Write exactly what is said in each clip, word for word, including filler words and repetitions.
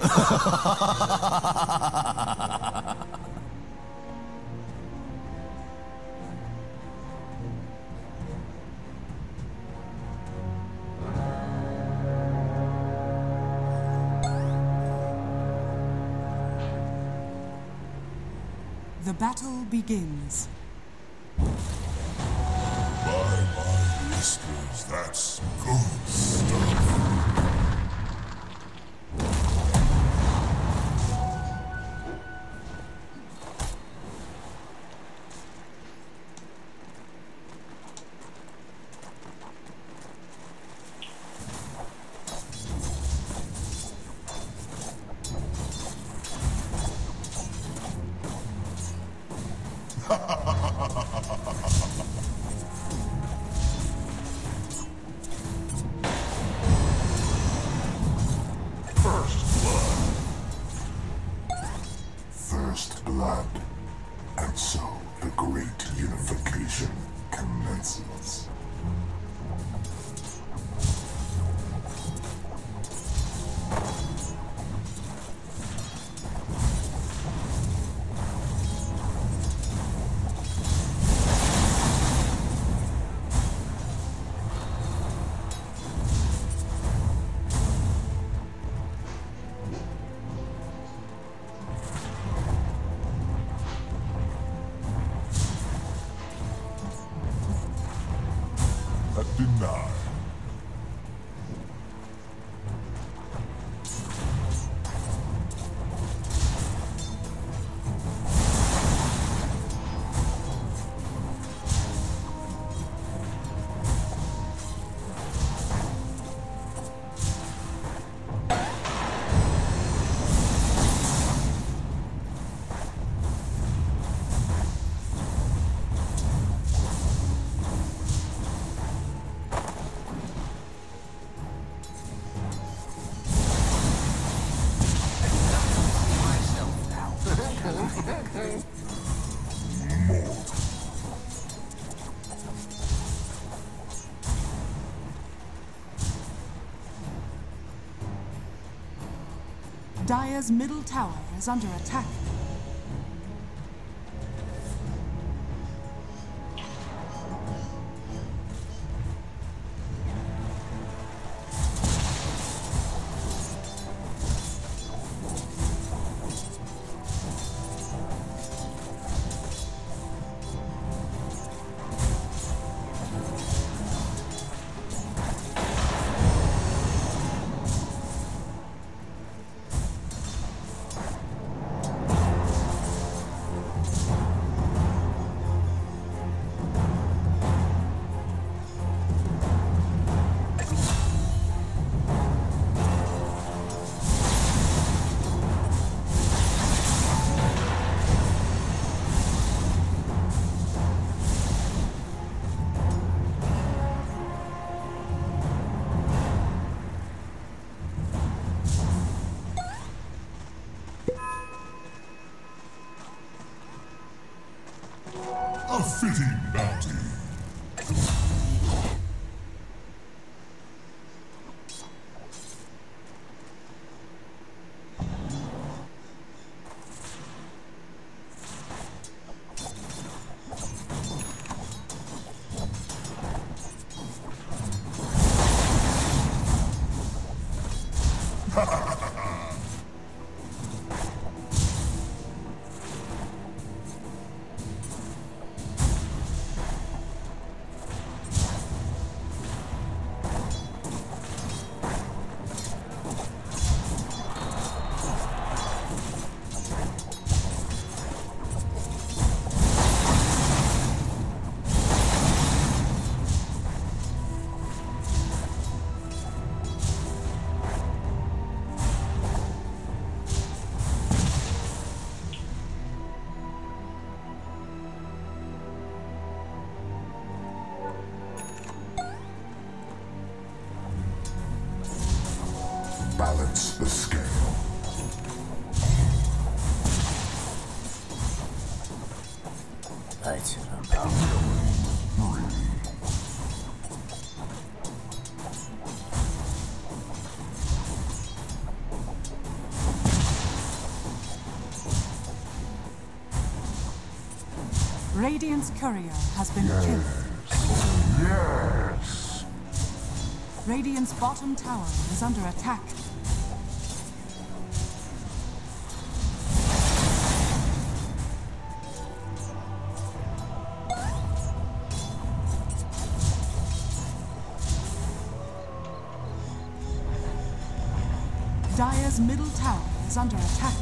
The battle begins. My, my whispers, that's good stuff. First blood. And so the great unification commences. Denied. Dire's middle tower is under attack. A fitting bounty. Balance the scale. Right. Radiant's courier has been Yes. killed. Yes. Radiant's bottom tower is under attack. Dire's middle tower is under attack.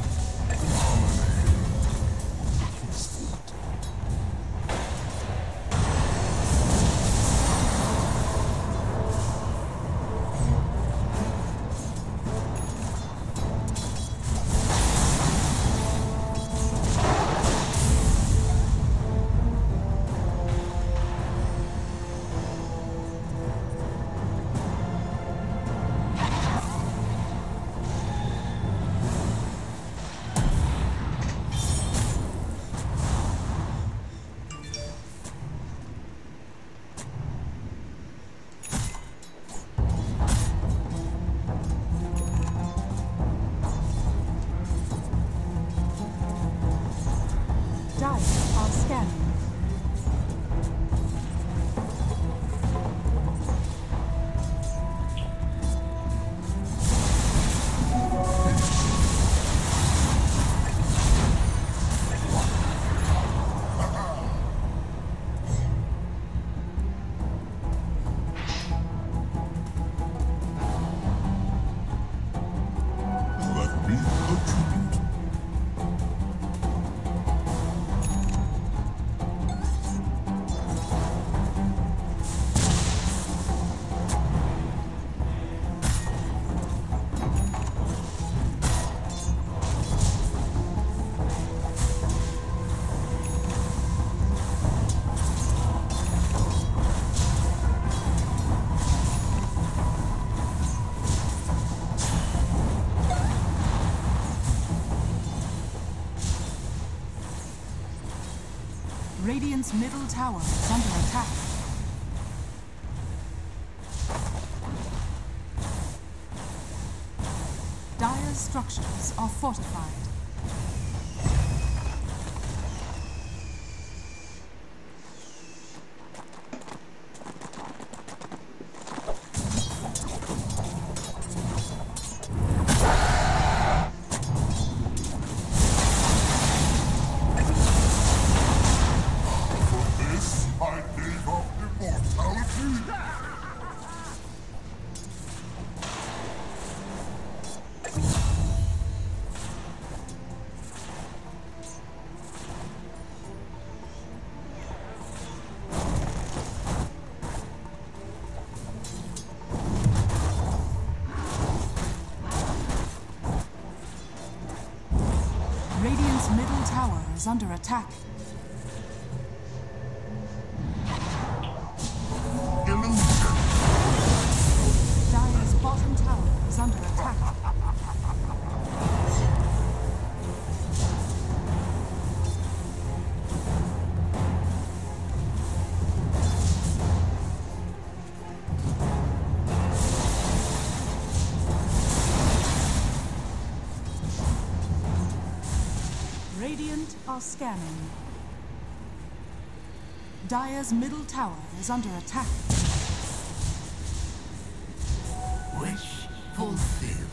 Radiant's middle tower is under attack. Dire's structures are fortified. Radiant's middle tower is under attack. Illusion. Dire's bottom tower is under attack. Radiant are scanning. Dire's middle tower is under attack. Wish fulfilled.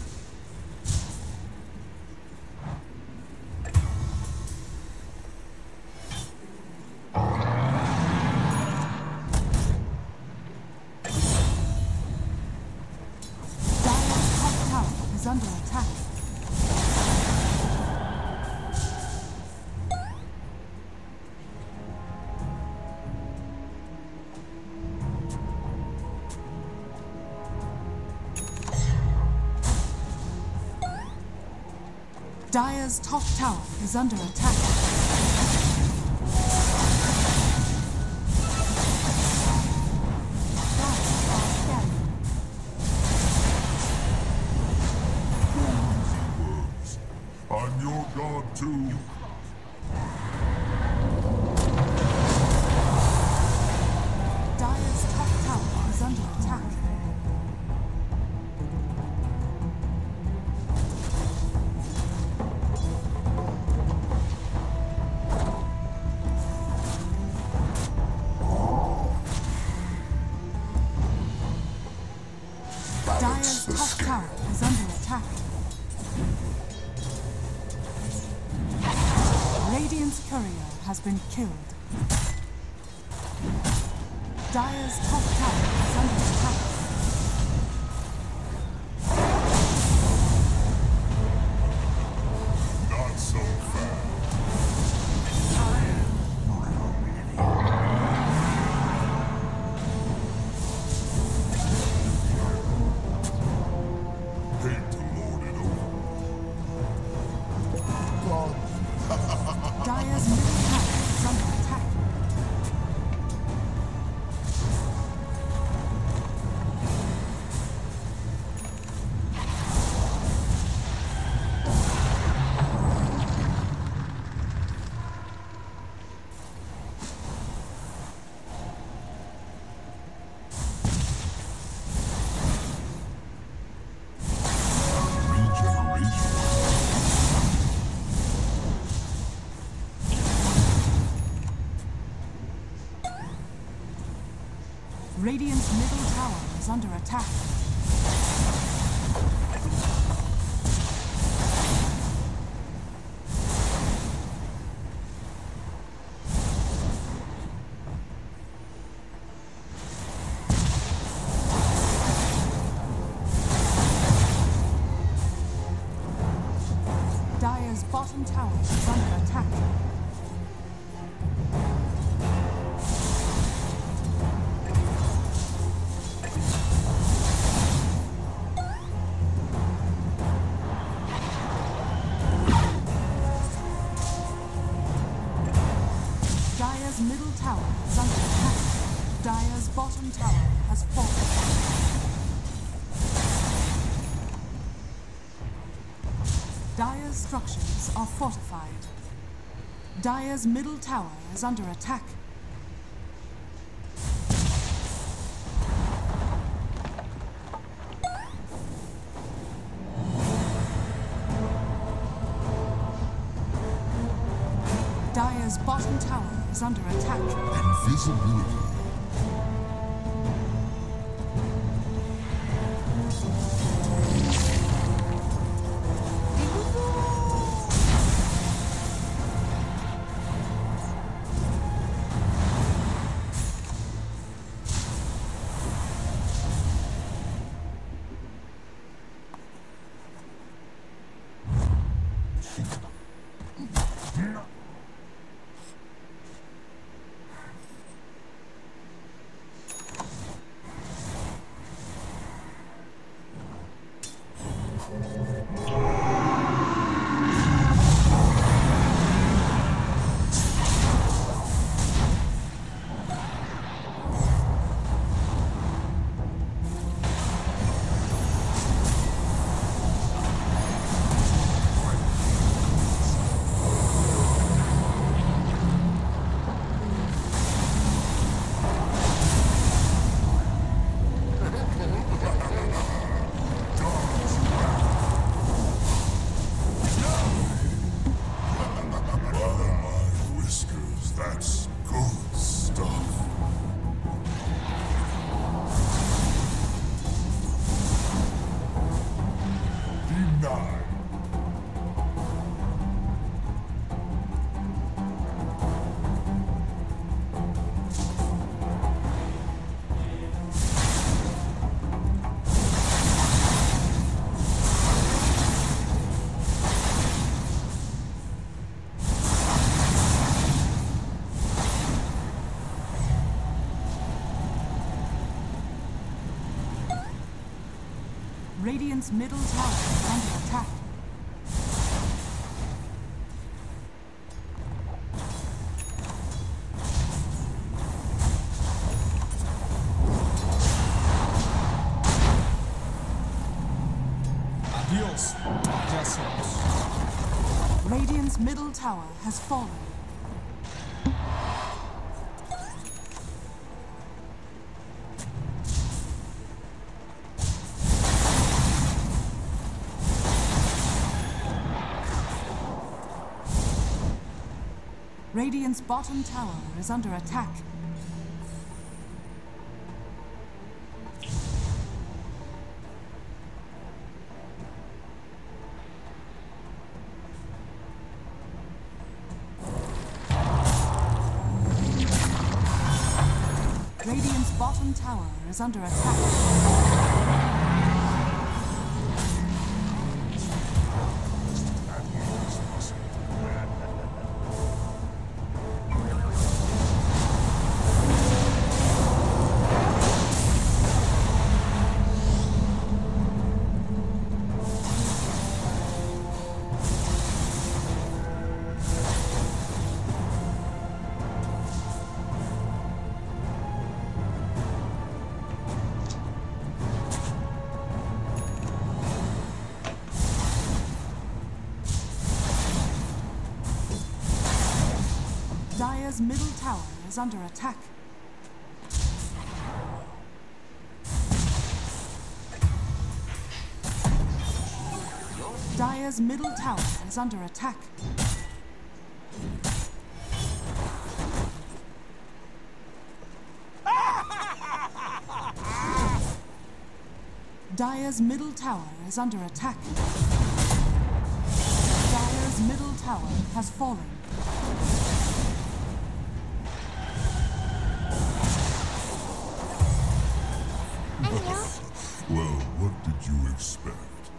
Dire's top tower is under attack. Dire's top tower is under attack. Dire are scanning. I'm your god too. Dire's top tower is under attack. Dire's top tower is under attack. Radiant's courier has been killed. Dire's top tower is under attack. Not so fast. Hate to lord it over. Dire's middle tower is under attack. Radiant's middle tower is under attack. Dire's bottom tower is under attack. Dire's middle tower is under attack. Dire's bottom tower has fallen. Dire's structures are fortified. Dire's middle tower is under attack. Dire's bottom tower is under attack. Invisibility. Radiant's middle tower is under attack. Adios, Jassos. Radiant's middle tower has fallen. Radiant's bottom tower is under attack. is under attack. Dire's middle tower is under attack. Dire's middle tower is under attack. Dire's middle tower is under attack. Dire's middle tower has fallen. Well, what did you expect?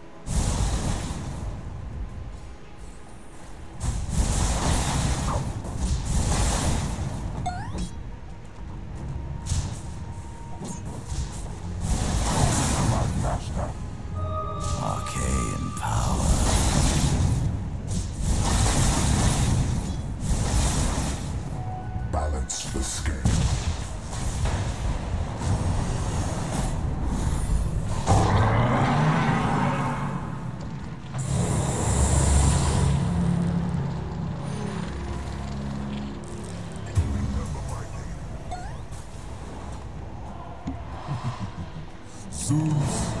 Arcane power. Balance the scale. Zeus.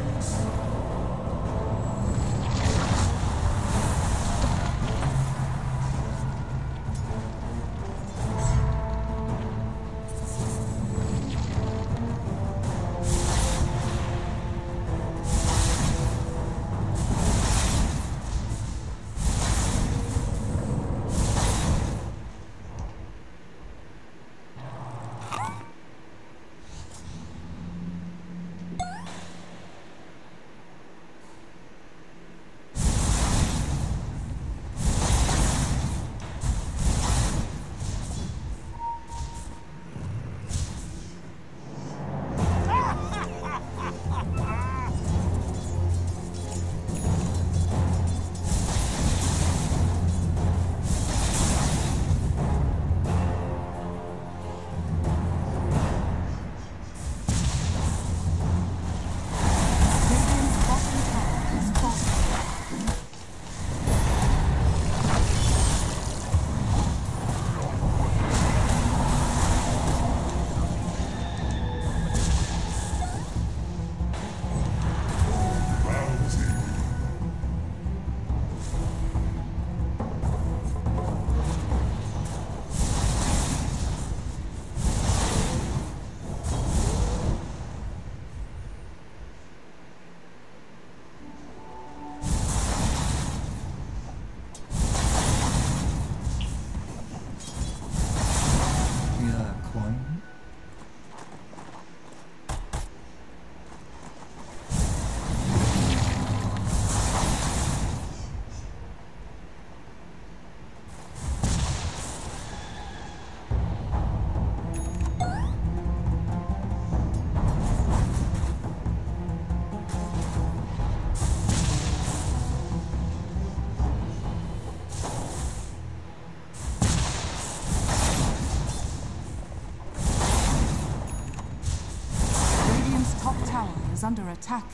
Under attack.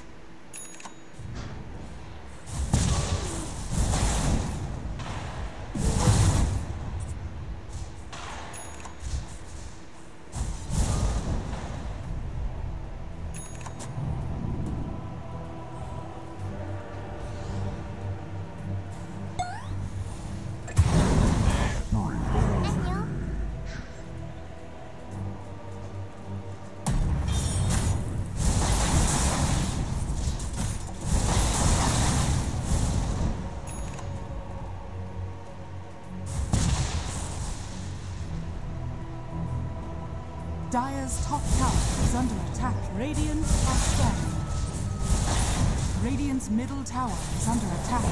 Dire's top tower is under attack. Radiant are scanning. Radiant's middle tower is under attack.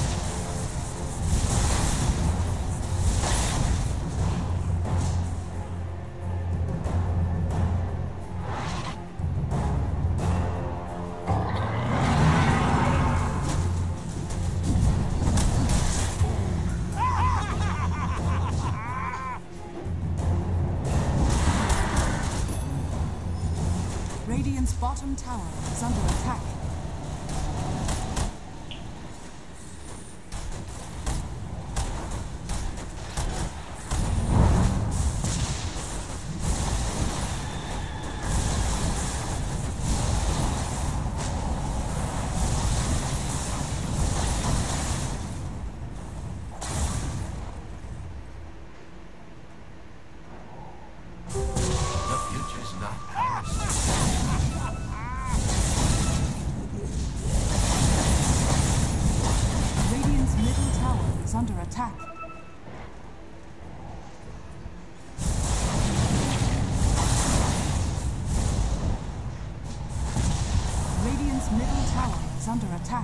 Radiant's bottom tower is under attack. Under attack. Radiant's middle tower is under attack.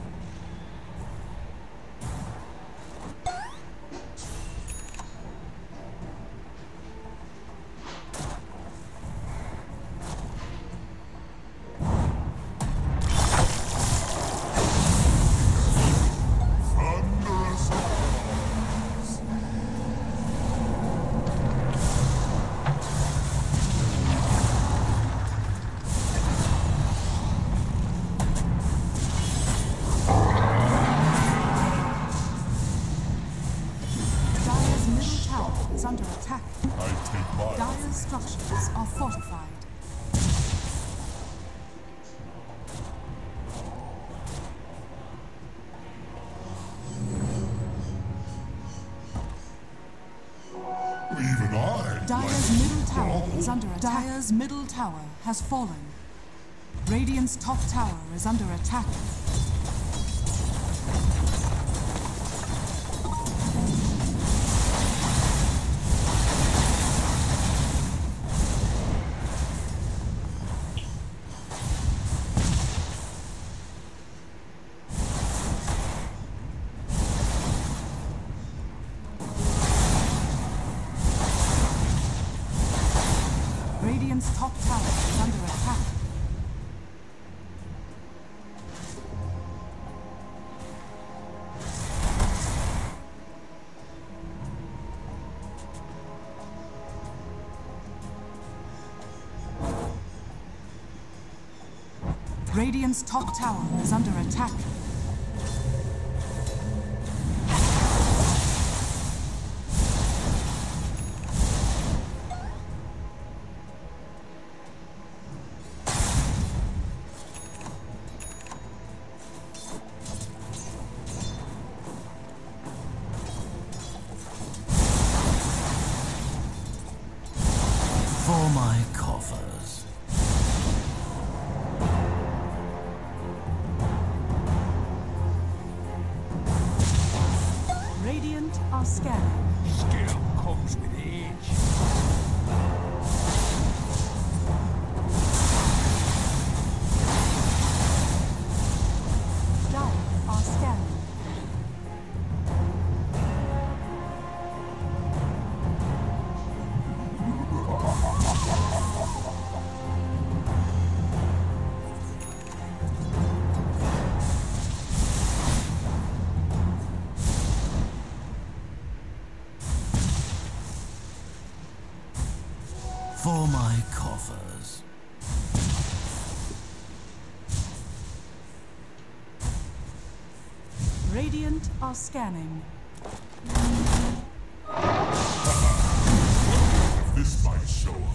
Is under attack. I take mine. Dire's structures are fortified. Even I. Dire's middle tower is under attack. Dire's middle tower has fallen. Radiant's top tower is under attack. Radiant's top tower is under attack. Radiant's top tower is under attack. For my coffers. Radiant are scanning. Skill comes with age. Dire are scanning. For my coffers. Radiant are scanning. This might show up.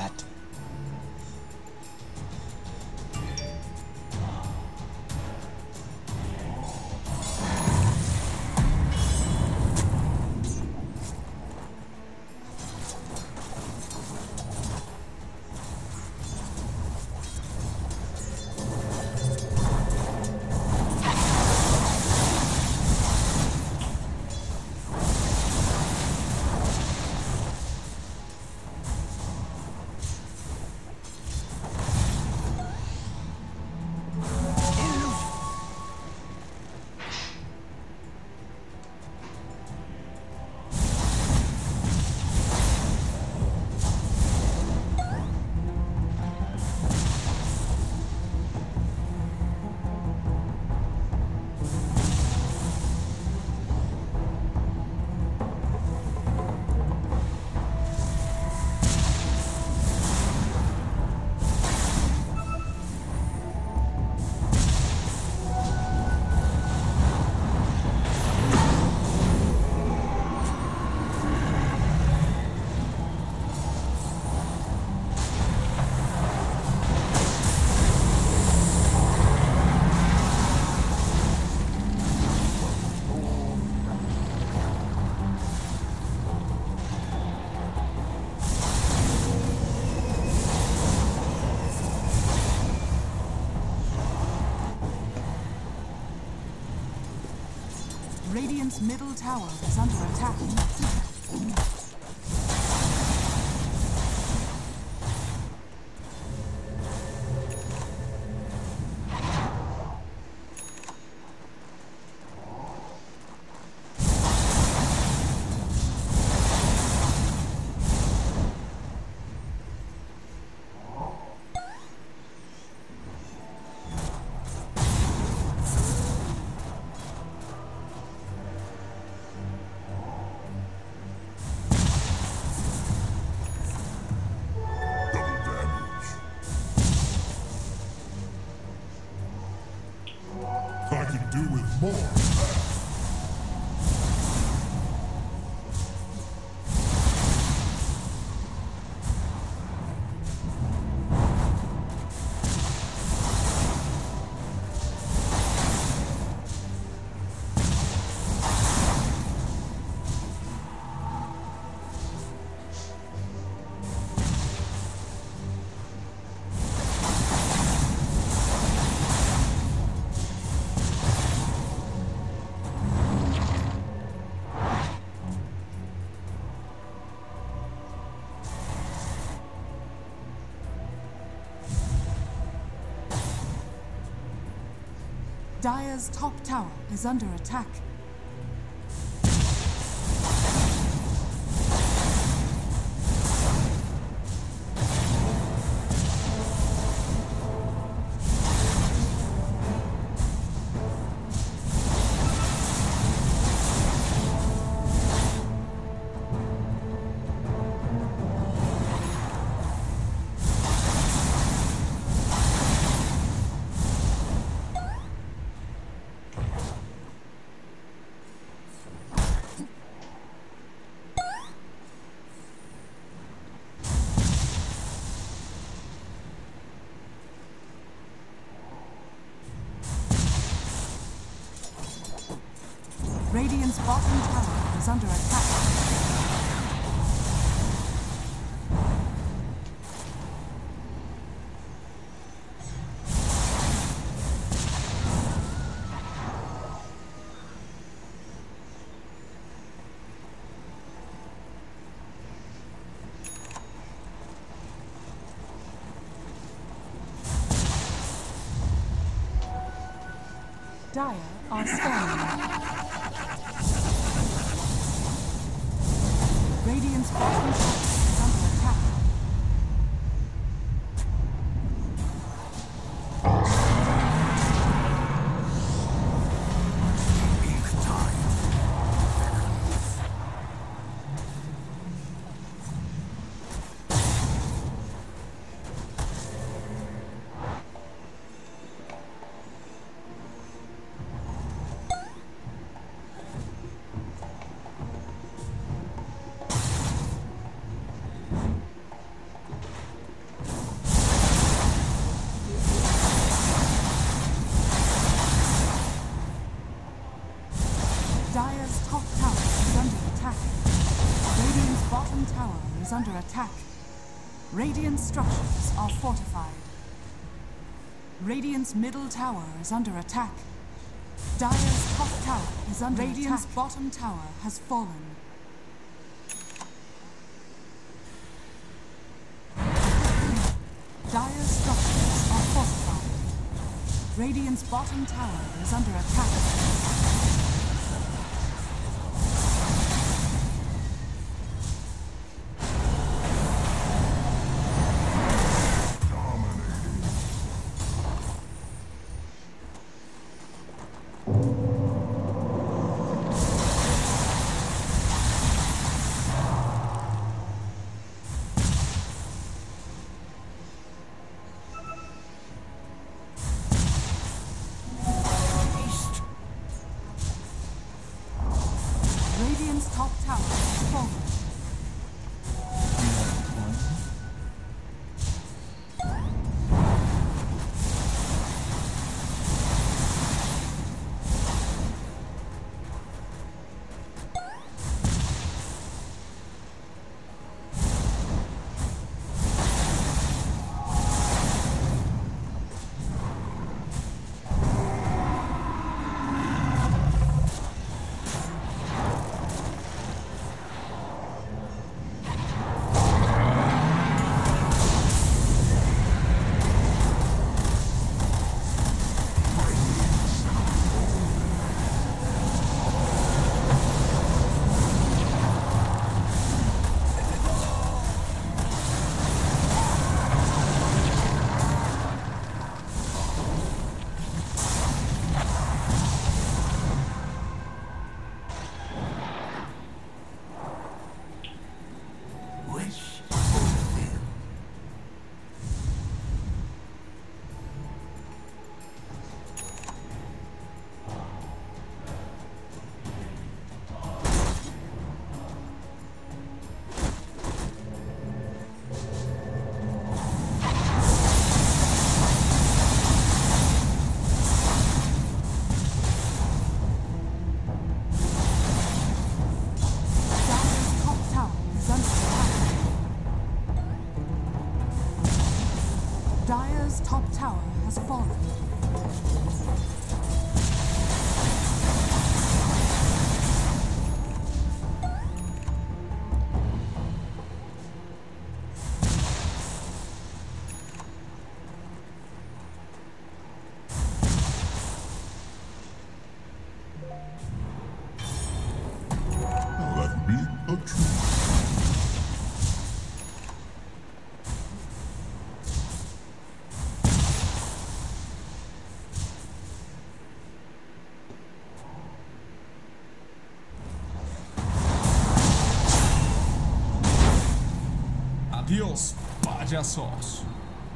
that. Radiant's middle tower is under attack. I can do with more than that. Dire's top tower is under attack. Radiant's bottom tower is under attack. Dire are scanning. Radiant's bottom tower is under attack. top tower is under attack. Radiant's bottom tower is under attack. Radiant structures are fortified. Radiant's middle tower is under attack. Dire's top tower is under attack. Radiant's bottom tower has fallen. Dire's structures are fortified. Radiant's bottom tower is under attack. Radiant's top tower has fallen. Dire's top tower has fallen. Let me a tree. Adiós, payasos.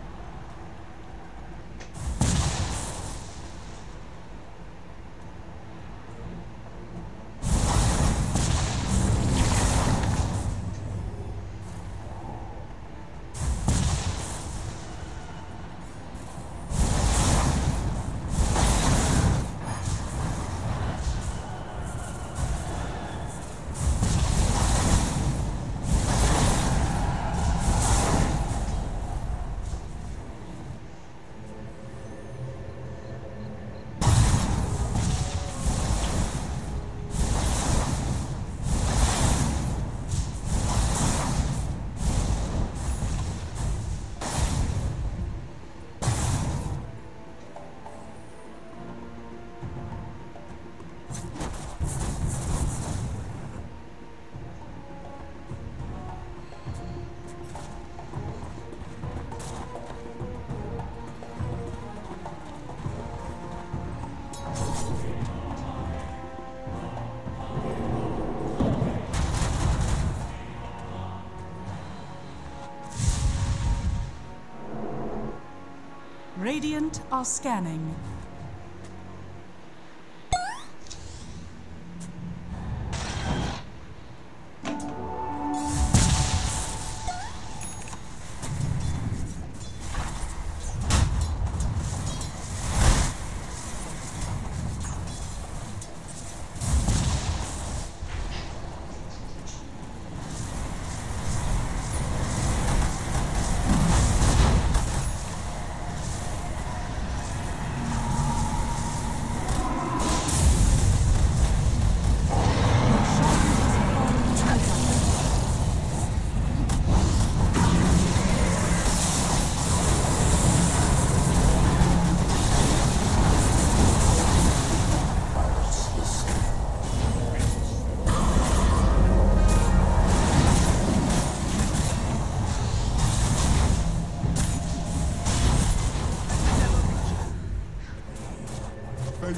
Radiant are scanning.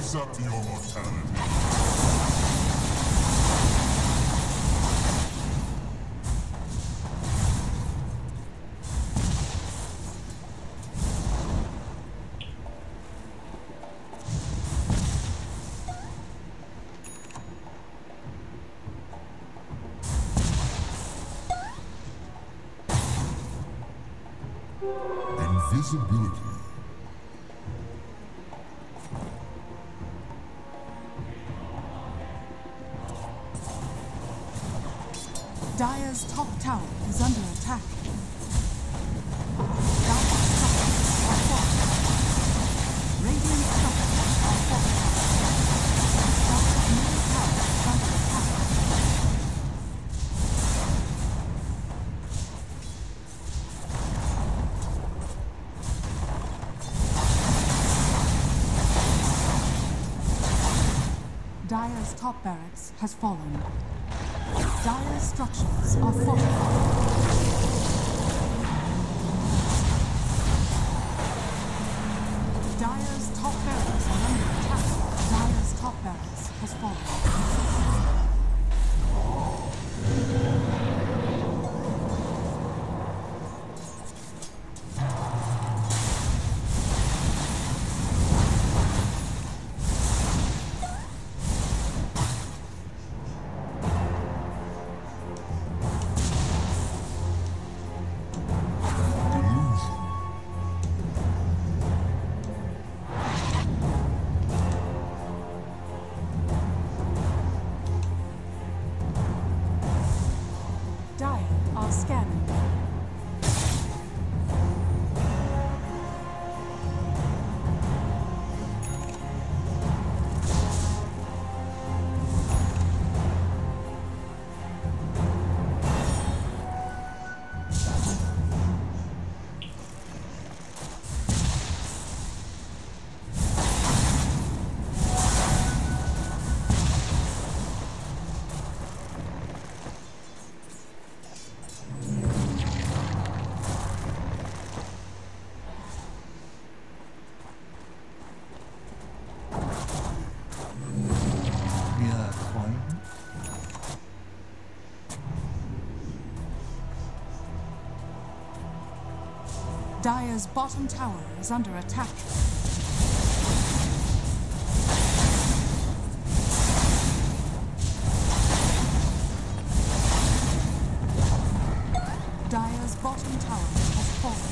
accept your mortality. Invisibility. Dire's top tower is under attack. Dire's structures are fortified. Radiant structures are fortified. Dire's middle tower is under attack. Dire's top barracks has fallen. Dire's structures are fortified. Dire's top barracks are under attack. Dire's top barracks has fallen. Dire are scanning. Dire's bottom tower is under attack. Dire's bottom tower has fallen.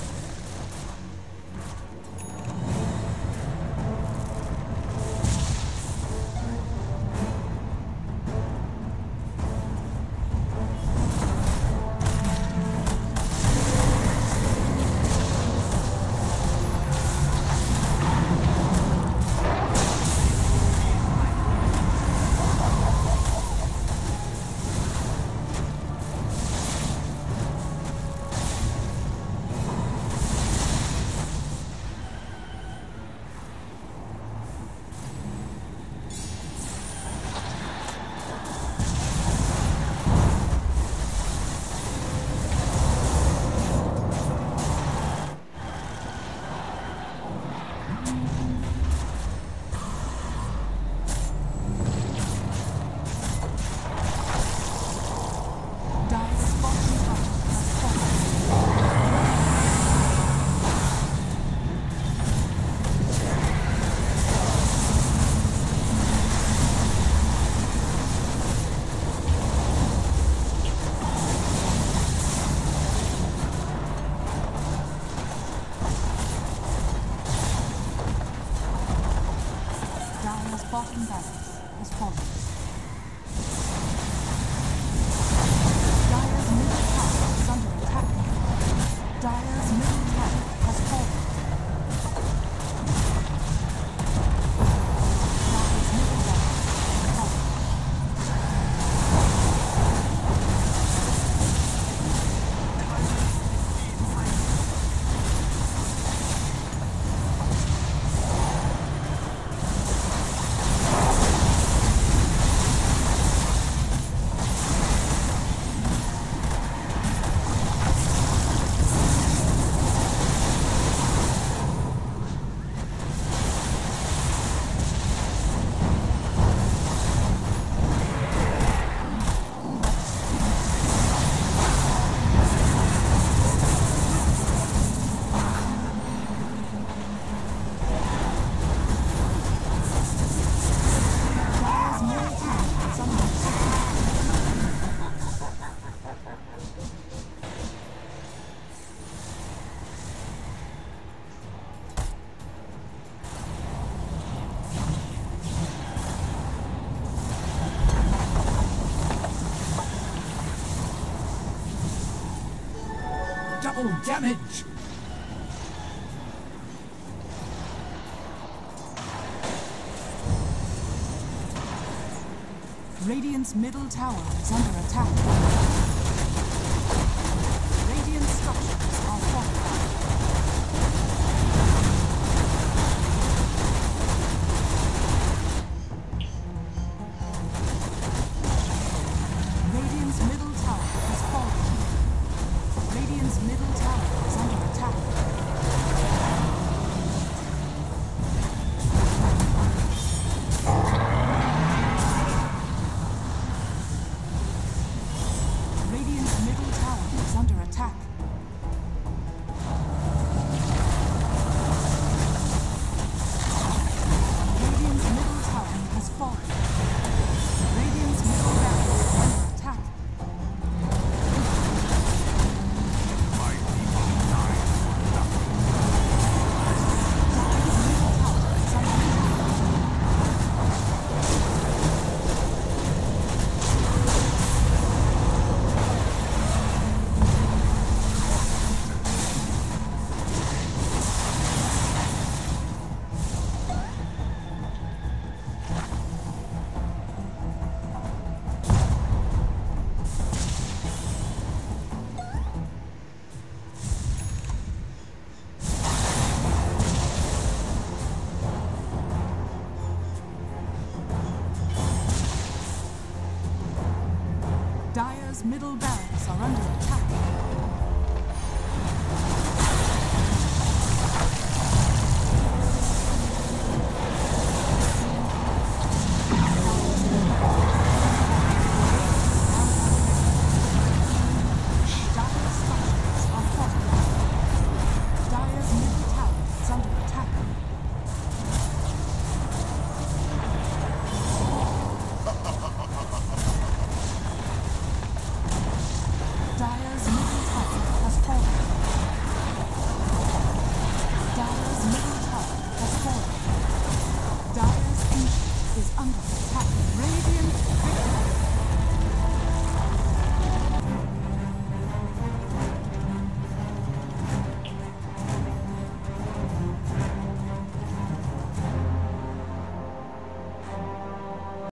Bottom barracks has fallen. Dire's middle tower is under attack. Dire's middle tower has fallen. Dire's middle barracks has fallen. Double damage! Radiant's middle tower is under attack. Radiant structures are fortified. Radiant's middle tower has fallen. Radiant's middle tower is under attack. Radiant's middle tower is under attack. Radiant's middle tower has fallen. Radiant's middle barracks is under attack. My people die for nothing. Dire's middle tower is under attack. Dire's middle barracks are under attack. Dire's structures are fortified. Dire's middle tower is under attack. Dire's middle tower has fallen. Dire's middle tower has fallen. Dire's ancient is under attack.